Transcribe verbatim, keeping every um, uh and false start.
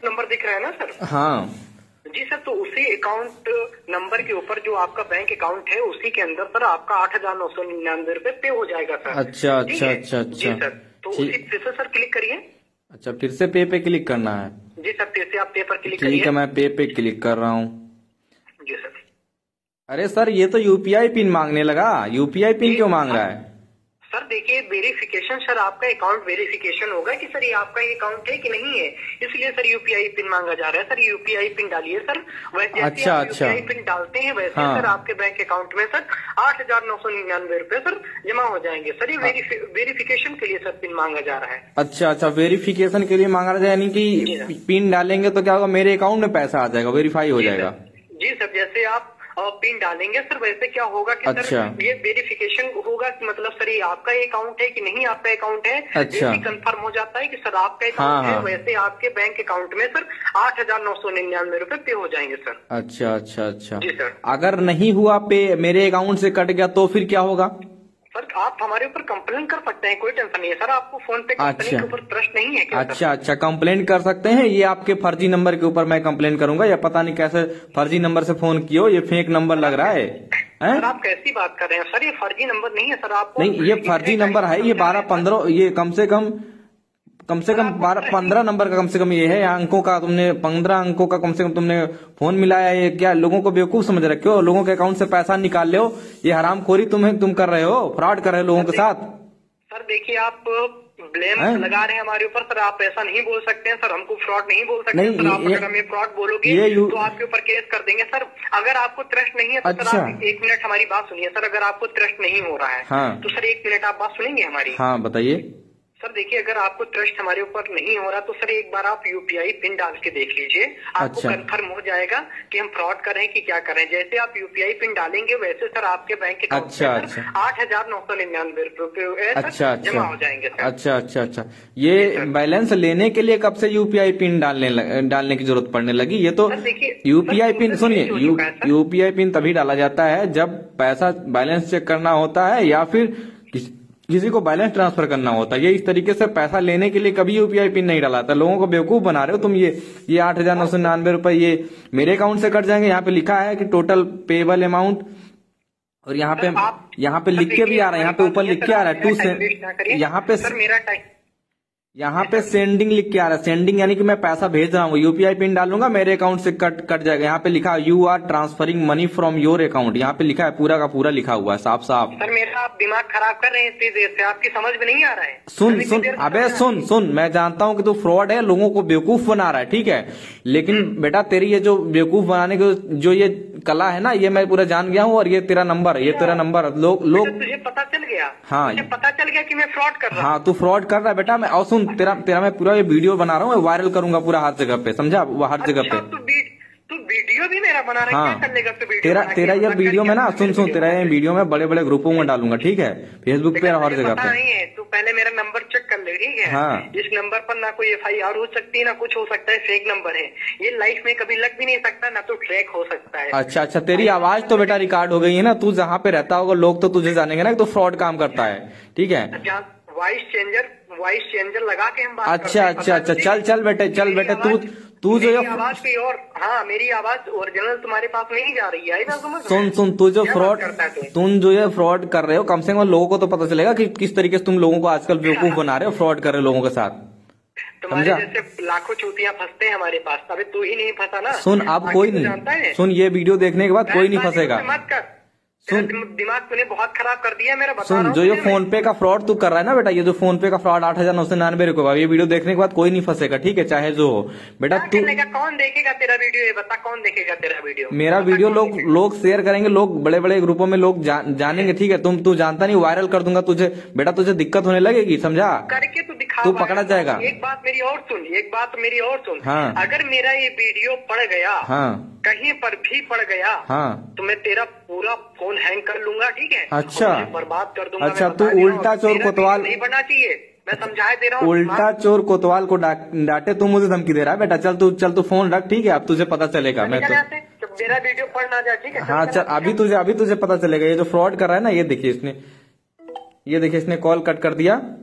Number दिख रहा है ना सर? हाँ जी सर, तो उसी अकाउंट नंबर के ऊपर जो आपका बैंक अकाउंट है उसी के अंदर सर आपका आठ हजार नौ सौ निन्यानवे रूपए पे हो जाएगा सर। अच्छा अच्छा अच्छा अच्छा जी सर, तो उसी फिर से सर क्लिक करिए। अच्छा, फिर से पे पे क्लिक करना है? जी सर, फिर से आप पे पर क्लिक करिए। ठीक है, मैं पे पे क्लिक कर रहा हूँ। जी सर। अरे सर, ये तो यूपीआई पिन मांगने लगा। यूपीआई पिन क्यों मांग रहा है? सर देखिए, वेरिफिकेशन सर आपका अकाउंट वेरिफिकेशन होगा कि सर ये आपका ये अकाउंट है कि नहीं है, इसलिए सर यूपीआई पिन मांगा जा रहा है। सर यूपीआई पिन डालिए सर। वैसे अच्छा आप अच्छा यूपीआई पिन डालते हैं वैसे हाँ। सर आपके बैंक अकाउंट में सर आठ हजार नौ सौ निन्यानवे रूपए सर जमा हो जाएंगे। सर ये वेरिफिकेशन के लिए सर पिन मांगा जा रहा है। अच्छा अच्छा, वेरिफिकेशन के लिए मांगा रहा है, यानी कि पिन डालेंगे तो क्या होगा, मेरे अकाउंट में पैसा आ जाएगा, वेरीफाई हो जाएगा। जी सर, जैसे आप पिन डालेंगे सर वैसे क्या होगा कि अच्छा। सर ये वेरिफिकेशन होगा कि मतलब सर ये आपका अकाउंट है कि नहीं आपका अकाउंट है। अच्छा। कंफर्म हो जाता है कि सर आपका अकाउंट हाँ, है, हाँ। वैसे आपके बैंक अकाउंट में सर आठ हजार नौ सौ निन्यानवे रूपए पे हो जाएंगे सर। अच्छा अच्छा अच्छा जी सर। अगर नहीं हुआ पे, मेरे अकाउंट से कट गया तो फिर क्या होगा? सर आप हमारे ऊपर कंप्लेन कर सकते हैं, कोई टेंशन नहीं है सर। आपको फोन पे कंपनी अच्छा। के ऊपर ट्रस्ट नहीं है क्या? अच्छा अच्छा, कंप्लेन कर सकते हैं। ये आपके फर्जी नंबर के ऊपर मैं कंप्लेन करूंगा, या पता नहीं कैसे फर्जी नंबर से फोन किया, ये फेक नंबर लग रहा है। सर आप कैसी बात कर रहे हैं सर? ये फर्जी नंबर नहीं है सर। आपको नहीं, ये फर्जी नंबर है। ये बारह पंद्रह, ये कम से कम कम से कम बारह पंद्रह नंबर का कम से कम ये है अंकों का। तुमने पंद्रह अंकों का कम से कम तुमने फोन मिलाया। ये क्या लोगों को बेवकूफ समझ रखे हो? लोगों के अकाउंट से पैसा निकाल ले हो, ये हरामखोरी तुम्हें तुम कर रहे हो, फ्रॉड कर रहे हो लोगों के साथ। सर देखिए, आप ब्लेम लगा रहे हैं हमारे ऊपर सर। आप ऐसा नहीं बोल सकते हैं सर, हमको फ्रॉड नहीं बोल सकते नहीं, सर। आप ये, अगर हमें फ्रॉड बोलोगे तो आपके ऊपर केस कर देंगे सर। अगर आपको ट्रस्ट नहीं है तो अच्छा। सर आप एक मिनट हमारी बात सुनिए सर। अगर आपको ट्रस्ट नहीं हो रहा है हाँ। तो सर एक मिनट आप बात सुनेंगे हमारी? हाँ बताइए सर। देखिए, अगर आपको ट्रस्ट हमारे ऊपर नहीं हो रहा तो सर एक बार आप यूपीआई पिन डाल के देख लीजिए। आपको अच्छा। कंफर्म हो जाएगा कि हम फ्रॉड कर रहे हैं कि क्या कर रहे हैं। जैसे आप यूपीआई पिन डालेंगे वैसे सर आपके बैंक अकाउंट अच्छा, में अच्छा। आठ हजार नौ सौ निन्यानवे रूपए अच्छा जमा हो जाएंगे सर। अच्छा अच्छा अच्छा, ये बैलेंस लेने के लिए कब से यूपीआई पिन डालने डालने की जरूरत पड़ने लगी? ये तो यूपीआई पिन, सुनिए, यूपीआई पिन तभी डाला जाता है जब पैसा बैलेंस चेक करना होता है या फिर किसी को बैलेंस ट्रांसफर करना होता है। ये इस तरीके से पैसा लेने के लिए कभी यूपीआई पिन नहीं डाला था। लोगों को बेवकूफ बना रहे हो तुम। ये ये आठ हजार नौ सौ निन्यानवे रूपये ये मेरे अकाउंट से कट जाएंगे। यहाँ पे लिखा है कि टोटल पेबल अमाउंट, और यहाँ पे यहाँ पे लिख के भी आ रहा है, यहाँ पे ऊपर लिख के आ रहा है टू, यहाँ पे सर मेरा टाइम यहाँ पे सेंडिंग लिख के आ रहा है। सेंडिंग यानी कि मैं पैसा भेज रहा हूँ, यूपीआई पिन डालूंगा मेरे अकाउंट से कट कट जाएगा। यहाँ पे लिखा है you are transferring money from your account. यहाँ पे लिखा है, पूरा का पूरा लिखा हुआ है साफ साफ। सर मेरा आप दिमाग खराब कर रहे हैं इतनी देर से, आपकी समझ में नहीं आ रहा है? सुन सुन अबे सुन सुन, मैं जानता हूँ कि तू फ्रॉड है, लोगों को बेवकूफ बना रहा है, ठीक है, लेकिन बेटा तेरी ये जो बेवकूफ बनाने की जो ये कला है ना, ये मैं पूरा जान गया हूँ। और ये तेरा नंबर है, ये तेरा नंबर लोग लोग तुझे पता चल गया? हाँ, मुझे पता चल गया कि मैं फ्रॉड कर रहा हूँ। हाँ, तू फ्रॉड कर रहा है बेटा। मैं और सुन, तेरा तेरा मैं पूरा ये वीडियो बना रहा हूँ, वायरल करूंगा पूरा हर जगह पे, समझा? वो हर जगह पे। तू वीडियो भी मेरा बना रहा है? हाँ, तेरा तेरा ये वीडियो में ना, सुन सुन, तेरा ये वीडियो में बड़े बड़े ग्रुपों में डालूंगा, ठीक है, फेसबुक पे और हर जगह पे। नहीं है, तू पहले मेरा नंबर चेक कर ले, ठीक है? हाँ। इस नंबर पर ना कोई एफ आई आर हो सकती है ना कुछ हो सकता है, फेक नंबर है ये। लाइफ में कभी लग भी नहीं सकता, ना तो ट्रैक हो सकता है। अच्छा अच्छा, तेरी आवाज तो बेटा रिकॉर्ड हो गई है ना। तू जहाँ पे रहता होगा लोग तो तुझे जानेंगे ना कि तू फ्रॉड काम करता है, ठीक है? वॉइस चेंजर वॉइस चेंजर लगा के हम बात अच्छा अच्छा अच्छा, चल चल बेटे, चल बेटे, तू तू जो आवाज की और हाँ, मेरी आवाज ओरिजिनल तुम्हारे पास नहीं जा रही है ना? समझ? सुन सुन, तू जो फ्रॉड तुम जो ये फ्रॉड कर रहे हो, कम से कम लोगों को तो पता चलेगा कि किस तरीके से तुम लोगों को आजकल बेवकूफ बना रहे हो, फ्रॉड कर रहे हो लोगों के साथ। तुम्हारे जैसे लाखों चूतियां फंसते हैं हमारे पास, अबे तू ही नहीं फंसा ना। सुन, अब कोई नहीं, सुन, ये वीडियो देखने के बाद कोई नहीं फंसेगा। मत कर, सुन, दिमाग तूने बहुत खराब कर दिया मेरा, बता सुन, जो ये फोन पे का फ्रॉड तू कर रहा है ना बेटा, ये जो फोन पे का फ्रॉड आठ हजार नौ सौ निन्यानवे रुपए, ये वीडियो देखने के बाद कोई नहीं फंसेगा, ठीक है, चाहे जो हो बेटा। तू कौन देखेगा तेरा वीडियो, ये बता, कौन देखेगा तेरा वीडियो? मेरा वीडियो लोग लोग शेयर करेंगे, लोग बड़े बड़े ग्रुपों में लोग जानेंगे, ठीक है? तुम तू जानता नहीं, वायरल कर दूंगा तुझे बेटा, तुझे दिक्कत होने लगेगी, समझा? करके तू दिखा, तू पकड़ा जाएगा। एक बात मेरी और सुन, एक बात मेरी और सुन। हाँ। अगर मेरा ये वीडियो पड़ गया, हाँ, कहीं पर भी पड़ गया, हाँ, तो मैं तेरा पूरा फोन हैंग कर लूंगा, ठीक है? अच्छा, बर्बाद कर दूंगा। अच्छा, तू उल्टा चोर कोतवाल नहीं बनना चाहिए, मैं समझा दे रहा हूँ। उल्टा चोर कोतवाल को डांटे, तू मुझे धमकी दे रहा है बेटा। चल तू चल तू फोन रख, ठीक है? अब तुझे पता चलेगा। मैं तो मेरा वीडियो पढ़ ना जाए, ठीक है? हाँ चल, अभी तुझे अभी तुझे पता चलेगा। ये जो फ्रॉड कर रहा है ना, ये देखिए इसने ये देखिए इसने कॉल कट कर दिया।